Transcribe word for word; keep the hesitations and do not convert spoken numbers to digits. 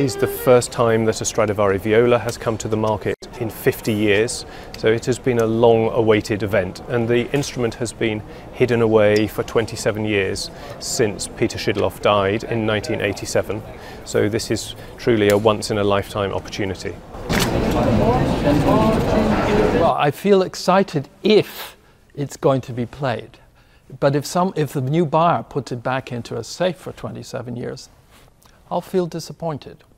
is the first time that a Stradivari viola has come to the market in fifty years, so it has been a long-awaited event, and the instrument has been hidden away for twenty-seven years since Peter Schidloff died in nineteen eighty-seven, so this is truly a once-in-a-lifetime opportunity. Well, I feel excited if it's going to be played, but if, some, if the new buyer puts it back into a safe for twenty-seven years, I'll feel disappointed.